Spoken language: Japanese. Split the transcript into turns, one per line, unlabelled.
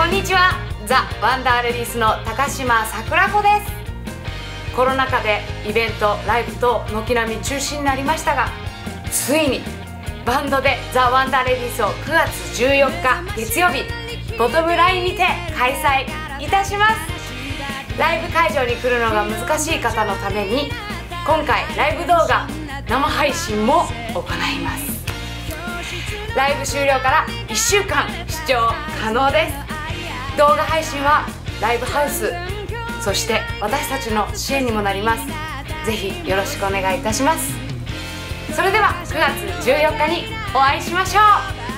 こんにちは、ザ・ワンダーレディースの高島桜子です。コロナ禍でイベント、ライブと軒並み中止になりましたが、ついにバンドでザ・ワンダーレディースを9月14日月曜日ボトムラインにて開催いたします。ライブ会場に来るのが難しい方のために今回ライブ動画生配信も行います。ライブ終了から1週間視聴可能です。動画配信はライブハウス、そして私たちの支援にもなります。ぜひよろしくお願いいたします。それでは9月14日にお会いしましょう。